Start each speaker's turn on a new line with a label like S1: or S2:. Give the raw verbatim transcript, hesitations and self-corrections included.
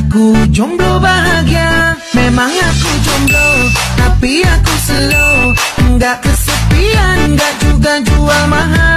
S1: Aku jomblo bahagia, memang aku jomblo, tapi aku slow, enggak kesepian, enggak juga jual mahal.